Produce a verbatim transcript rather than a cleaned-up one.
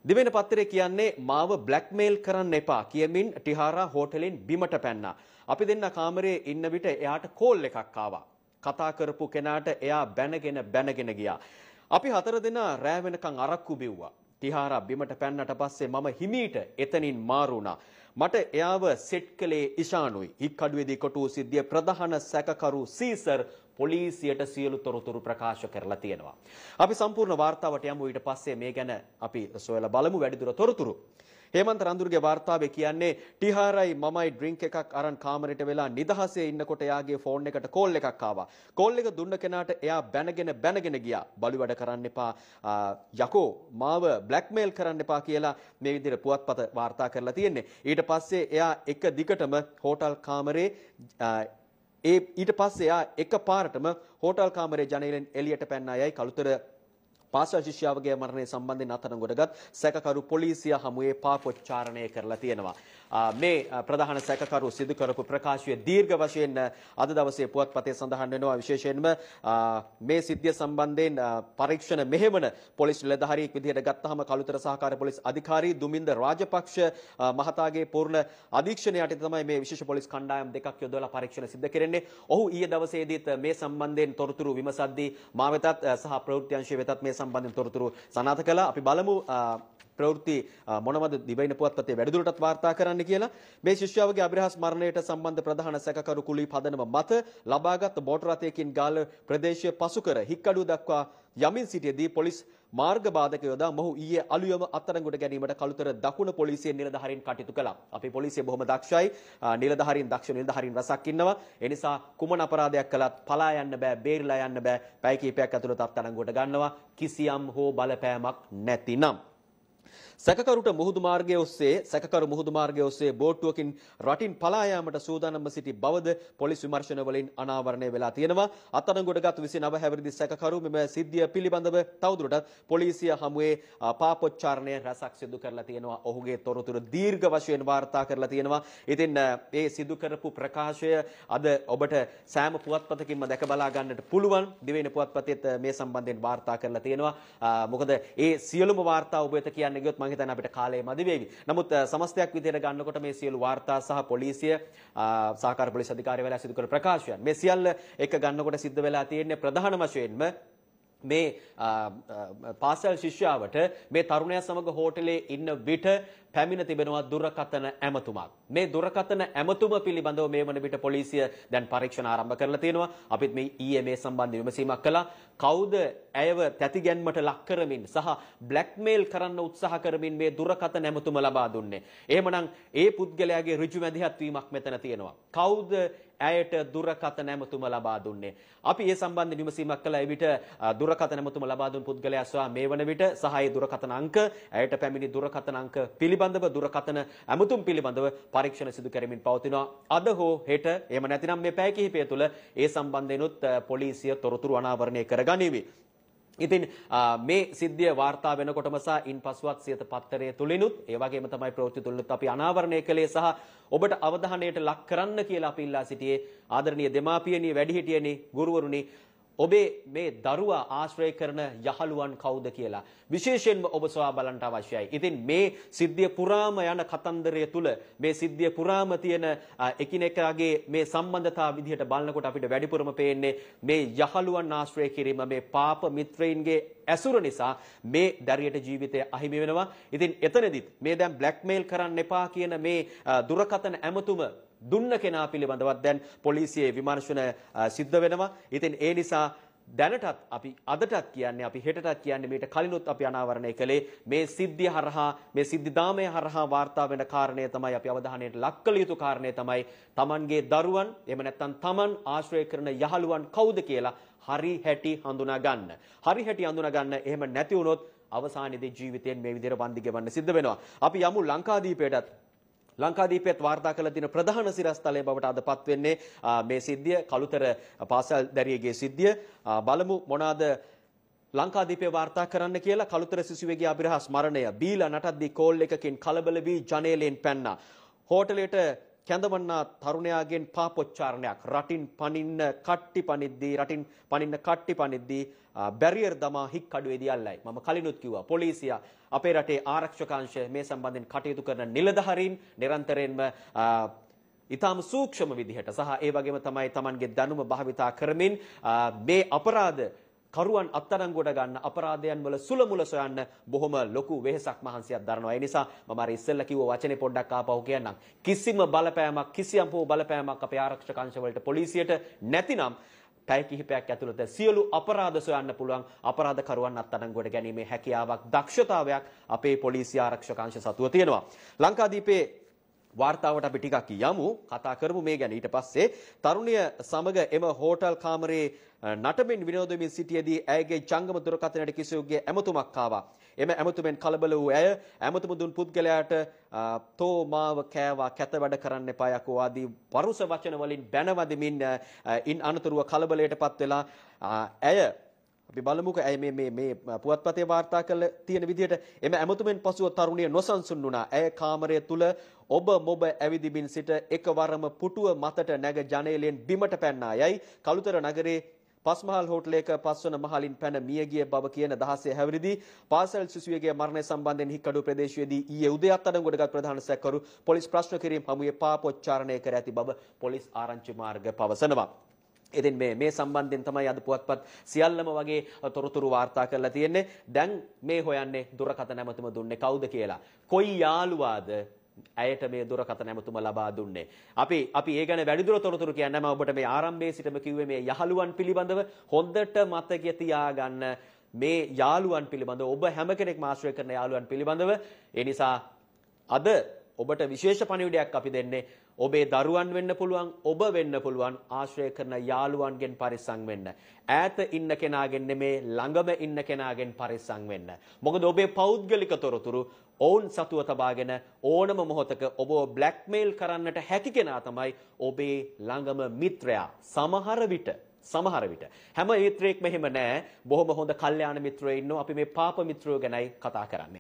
දිවෙන පත්‍රයේ කියන්නේ මාව බ්ලැක්මේල් කරන්න එපා කියමින් ටිහාරා හෝටලෙන් බිමට පැන්නා. අපි දෙන්න කාමරේ ඉන්න විට එයාට කෝල් එකක් ආවා. කතා කරපු කෙනාට එයා බැනගෙන බැනගෙන ගියා. අපි හතර දෙනා රෑ වෙනකන් අරක්කු බිව්වා. ටිහාරා බිමට පැන්නට පස්සේ මම හිමීට එතනින් මාරු වුණා. මට එයාව සෙට් කළේ ඉෂානුයි. හික්කඩුවේදී කොටුව සිද්ධිය ප්‍රධාන සැකකරු සීසර් පොලිසියට සියලු තොරතුරු ප්‍රකාශ කරලා තියෙනවා. අපි සම්පූර්ණ වාර්තාවට යමු. ඊට පස්සේ මේ ගැන අපි සොයලා බලමු වැඩිදුර තොරතුරු. හේමන්ත රන්දුරුගේ වාර්තාවේ කියන්නේ ටිහාරයි මමයි ඩ්‍රින්ක් එකක් අරන් කාමරෙට වෙලා නිදහසේ ඉන්නකොට එයාගේ ෆෝන් එකට කෝල් එකක් ආවා. කෝල් එක දුන්න කෙනාට එයා බැනගෙන බැනගෙන ගියා. බලු වැඩ කරන්න එපා යකෝ මාව බ්ලැක්මේල් කරන්න එපා කියලා මේ විදිහට පුවත්පත වාර්තා කරලා තියෙන්නේ. ඊට පස්සේ එයා එක දිගටම හෝටල් කාමරේ ඒ ඊට පස්සේ එයා එකපාරටම හෝටල් කාමරේ ජනේලෙන් එළියට පැන්නයයි කළුතර පාසල් ශිෂ්‍යාවගේ මරණය සම්බන්ධයෙන් අත්අඩංගුවටගත් සැකකරු පොලිසිය හමුවේ පාපොච්චාරණය කරලා තියෙනවා. මේ ප්‍රධාන සැකකරු සිදු කරපු ප්‍රකාශය දීර්ඝ වශයෙන් අද දවසේ පුවත්පතේ සඳහන් වෙනවා. විශේෂයෙන්ම මේ සිද්ධිය සම්බන්ධයෙන් පරීක්ෂණ මෙහෙවන පොලිස් නිලධාරියෙක් විදිහට ගත්තාම කළුතර සහකාර පොලිස් අධිකාරී දුමින්ද රාජපක්ෂ මහතාගේ පූර්ණ අධීක්ෂණය යටතේ තමයි මේ විශේෂ පොලිස් කණ්ඩායම් දෙකක් යොදවලා පරීක්ෂණ සිදු කෙරෙන්නේ. ඔහු ඊයේ දවසේදීත් මේ සම්බන්ධයෙන් තොරතුරු විමසද්දී මා වෙතත් සහ ප්‍රවෘත්ති අංශය වෙතත් මේ සම්බන්ධයෙන් තොරතුරු සනාථ කළා. අපි බලමු ප්‍රවෘත්ති මොනවද දිවයින පුවත්පතේ වැඩිදුරටත් වාර්තා කරන්න කියලා. මේ ශිෂ්‍යාවගේ අභිරහස් මරණයට සම්බන්ධ ප්‍රධාන සැකකරු කුලී පදනම මත ලබාගත් බෝටර් රථයකින් ගාල්ල ප්‍රදේශය පසු කර හික්කඩුව දක්වා යමින් සිටියේදී පොලිස් මාර්ග බාධක යොදා මොහු ඊයේ අලුයම අත්අඩංගුවට ගැනීමට කළුතර දකුණ පොලිසියේ නිලධාරීන් කටයුතු කළා. අපේ පොලිසිය බොහොම දක්ෂයි. නිලධාරීන් දක්ෂ නිලධාරීන් රසක් ඉන්නවා. ඒ නිසා කුමන අපරාධයක් කළත් පලා යන්න බෑ, බේරිලා යන්න බෑ. පැය කිහිපයක් ඇතුළත අත්අඩංගුවට ගන්නවා. කිසියම් හෝ බලපෑමක් නැතිනම්. සැකකරුට මුහුදු මාර්ගයේ ඔස්සේ සැකකරු මුහුදු මාර්ගයේ ඔස්සේ බෝට්ටුවකින් රටින් පලා යාමට සූදානම්ව සිටි බවද පොලිස් විමර්ශන වලින් අනාවරණය වෙලා තියෙනවා. අත්අඩංගුවටගත් විසිනව හැවිරිදි සැකකරු මෙම සිද්ධිය පිළිබඳව තවදුරටත් පොලිසිය හමුවේ පාපොච්චාරණය රැසක් සිදු කරලා තියෙනවා. ඔහුගේ තොරතුරු දීර්ඝ වශයෙන් වාර්තා කරලා තියෙනවා. ඉතින් මේ සිදු කරපු ප්‍රකාශය අද ඔබට සෑම පුවත්පතකින්ම දැක බලා ගන්නට පුළුවන්. දිවයින පුවත්පතේත් මේ සම්බන්ධයෙන් වාර්තා කරලා තියෙනවා. මොකද ඒ සියලුම වාර්තා ඔබ වෙත කියන්න ගියොත් මම හිතන්නේ අපිට කාලය මදි වේවි. නමුත් සමස්තයක් විදිහට ගන්නකොට මේ සියලු වාර්තා සහ පොලිසිය සහකාර පොලිස් අධිකාරිවරයා සිදු කළ ප්‍රකාශයන් මේ සියල්ල එක ගන්නකොට සිද්ධ වෙලා තියෙන්නේ ප්‍රධාන වශයෙන්ම මේ පාසල් ශිෂ්‍යාවට මේ තරුණයා සමග හෝටලේ ඉන්න විට පැමිණ තිබෙනවා දුරකථන ඇමතුමක්. මේ දුරකථන ඇමතුම පිළිබඳව මේ වන විට පොලිසිය දැන් පරීක්ෂණ ආරම්භ කරලා තියෙනවා. අපිත් මේ ඊයේ මේ සම්බන්ධ විමසීමක් කළා. කවුද ඇයව තැතිගැන්මට ලක් කරමින් සහ බ්ලැක්මේල් කරන්න උත්සාහ කරමින් මේ දුරකථන ඇමතුම ලබා දුන්නේ? එහෙමනම් ඒ පුද්ගලයාගේ ඍජු මැදිහත් වීමක් මෙතන තියෙනවා. කවුද ඇයට දුරකථන ඇමතුම ලබා දුන්නේ? අපි ඒ සම්බන්ධ විමසීමක් කළා. ඒ විට දුරකථන ඇමතුම ලබා දුන් පුද්ගලයා සහ මේ වන විට සහ ඒ දුරකථන අංක ඇයට පැමිණි දුරකථන අංක පිළිබඳව දුරකථන ඇමතුම් පිළිබඳව පරීක්ෂණ සිදු කරමින් පවතිනවා. අද හෝ හෙට එහෙම නැතිනම් මේ පැය කිහිපය තුළ ඒ සම්බන්ධෙනුත් පොලිසිය තොරතුරු අනාවරණය කරගනිවි. ඉතින් මේ සිද්ධිය වාර්තා වෙනකොටම සහ ඉන්පසුවත් සියත පත්තරයේ තුලිනුත් ඒ වගේම තමයි ප්‍රවෘත්ති තුලිනුත් අපි අනාවරණය කළේ සහ ඔබට අවධානයට ලක් කරන්න කියලා අපි ඉල්ලා සිටියේ ආදරණීය දෙමාපියනි, වැඩිහිටියනි, ගුරුවරුනි, ඔබේ මේ දරුවා ආශ්‍රය කරන යහළුවන් කවුද කියලා විශේෂයෙන්ම ඔබ සොයා බලන්න අවශ්‍යයි. ඉතින් මේ සිද්ධිය පුරාම යන කතන්දරය තුල මේ සිද්ධිය පුරාම තියෙන එකිනෙකාගේ මේ සම්බන්ධතාව විදිහට බලනකොට අපිට වැඩිපුරම පේන්නේ මේ යහළුවන් ආශ්‍රය කිරීම, මේ පාප මිත්‍රයින්ගේ ඇසුර නිසා මේ දරියට ජීවිතය අහිමි වෙනවා. ඉතින් එතනදිත් මේ දැන් බ්ලැක්මේල් කරන්න එපා කියන මේ දුරකථන ඇමතුම දුන්න කෙනා පිළිබඳවත් දැන් පොලිසියේ විමර්ශන සිද්ධ වෙනවා. ඉතින් ඒ නිසා දැනටත් අපි අදටත් කියන්නේ අපි හෙටටත් කියන්නේ මේට කලිනුත් අපි අනාවරණය කළේ මේ සිද්ධිය හරහා මේ සිද්ධිදාමය හරහා වාර්තා වෙන කාරණය තමයි අපි අවධානයට ලක් කළ යුතු කාරණය තමයි Tamanගේ දරුවන් එහෙම නැත්නම් Taman ආශ්‍රය කරන යහළුවන් කවුද කියලා හරි හැටි හඳුනා ගන්න. හරි හැටි හඳුනා ගන්න. එහෙම නැති වුණොත් අවසානයේදී ජීවිතයෙන් මේ විදිහට වන්දි ගෙවන්න සිද්ධ වෙනවා. අපි යමු ලංකාදීපයටත්. ලංකාදීපයත් වාර්තා කළ දින ප්‍රධාන සිරස්තලයේ බවට අදපත් වෙන්නේ මේ සිද්ධිය කළුතර පාසල් දැරියගේ සිද්ධිය. බලමු මොනවාද ලංකාදීපේ වාර්තා කරන්න කියලා. කළුතර සිසුවෙකුගේ අභිරහස් මරණය. බීලා නටද්දී කෝල් එකකින් කලබල වී ජනේලෙන් පැන්නා. හෝටලයට කැඳවන්නා තරුණයාගෙන් පාපොච්චාරණයක් රටින් පනින්න කට්ටි පනිද්දී රටින් පනින්න කට්ටි පනිද්දී බැරියර් දමා හික් කඩුවේදී අල්ලයි. මම කලිනුත් කිව්වා පොලිසිය අපේ රටේ ආරක්ෂක අංශය මේ සම්බන්ධයෙන් කටයුතු කරන නිලධාරීන් නිරන්තරයෙන්ම ඊටාම සූක්ෂම විදිහට සහ ඒ වගේම තමයි Tamanගේ දැනුම භාවිතා කරමින් මේ අපරාධ කරුවන් අත්අඩංගුවට ගන්න අපරාධයන් වල සුල මුල සොයන්න බොහොම ලොකු වෙහෙසක් මහන්සියක් දරනවා. ඒ නිසා මම අර ඉස්සෙල්ලා කිව්ව වචනේ පොඩ්ඩක් ආපහු කියන්නම්. කිසිම බලපෑමක් කිසියම් හෝ බලපෑමක් අපේ ආරක්ෂක අංශ වලට පොලිසියට නැතිනම් පැය කිහිපයක් ඇතුළත සියලු අපරාධ සොයන්න පුළුවන් අපරාධ කරුවන් අත්අඩංගුවට ගැනීමේ හැකියාවක් දක්ෂතාවයක් අපේ පොලිසිය ආරක්ෂක අංශ සතුව තියෙනවා. ලංකාදීපේ වාර්තාවට අපි ටිකක් යමු කතා කරමු මේ ගැන. ඊට පස්සේ තරුණිය සමග එම හෝටල් කාමරයේ නටමින් විනෝදමින් සිටියේදී ඇයගේ ජංගම දුරකථනයට කිසිවෙකුගේ ඇමතුමක් ආවා. එම ඇමතුමෙන් කලබල වූ ඇය ඇමතුම දුන් පුද්ගලයාට තෝ මාව කෑවා කැත වැඩ කරන්න එපා යකෝ ආදී පරුස වචන වලින් බැනවදමින් ඉන් අනතුරුව කලබලයටපත් වෙලා ඇය අපි බලමුකෝ ඇයි මේ මේ මේ පුවත්පතේ වාර්තා කරලා තියෙන විදිහට එම ඇමතුමෙන් පසුව තරුණිය නොසන්සුන් වුණා. ඇය කාමරය තුල ඔබ මොබ ඇවිදිමින් සිට එකවරම පුටුව මතට නැග ජනේලයෙන් බිමට පැන්නා. යයි කළුතර නගරේ පස්මහල් හෝටලයක පස්වන මහලින් පැන මියගිය බව කියන දහසේ හැවිරිදී පාසල් සිසුවෙකුගේ මරණය සම්බන්ධයෙන් හික්කඩුව ප්‍රදේශයේදී ඊයේ උදේ අත්අඩංගුවට ගත් ප්‍රධාන සැකකරු පොලිස් ප්‍රශ්න කිරීම හමුවේ පාපොච්චාරණය කර ඇති බව පොලිස් ආරංචි මාර්ග පවසනවා. ඉතින් මේ මේ සම්බන්ධයෙන් තමයි අද පුවත්පත් සියල්ලම වගේ තොරතුරු වාර්තා කරලා තියෙන්නේ. දැන් මේ හොයන්නේ දුරකථන ඇමතුම දුන්නේ කවුද කියලා. කොයි යාළුවාද ඇයට මේ දුරකථන ඇමතුම ලබා දුන්නේ. අපි අපි ඒ ගැන වැඩිදුර තොරතුරු කියන්න මම ඔබට මේ ආරම්භයේ සිටම කිව්වේ මේ යහළුවන් පිළිබඳව හොඳට මතක තියාගන්න. මේ යාළුවන් පිළිබඳව ඔබ හැම කෙනෙක්ම ආශ්‍රය කරන යාළුවන් පිළිබඳව. ඒ නිසා අද ඔබට විශේෂ පණිවිඩයක් අපි දෙන්නේ. ඔබේ දරුවන් වෙන්න පුළුවන් ඔබ වෙන්න පුළුවන් ආශ්‍රය කරන යාළුවන්ගෙන් පරිස්සම් වෙන්න. ඈත ඉන්න කෙනාගෙන් නෙමේ ළඟම ඉන්න කෙනාගෙන් පරිස්සම් වෙන්න. මොකද ඔබේ පෞද්ගලික තොරතුරු ඔවුන් සතුව තබාගෙන ඕනම මොහොතක ඔබව බ්ලැක්මේල් කරන්නට හැකි කෙනා තමයි ඔබේ ළඟම මිත්‍රයා. සමහර විට සමහර විට හැම මිත්‍රයෙක්ම එහෙම නෑ. බොහොම හොඳ කල්යාණ මිත්‍රයෝ ඉන්නවා. අපි මේ පාප මිත්‍රයෝ ගැනයි කතා කරන්නේ.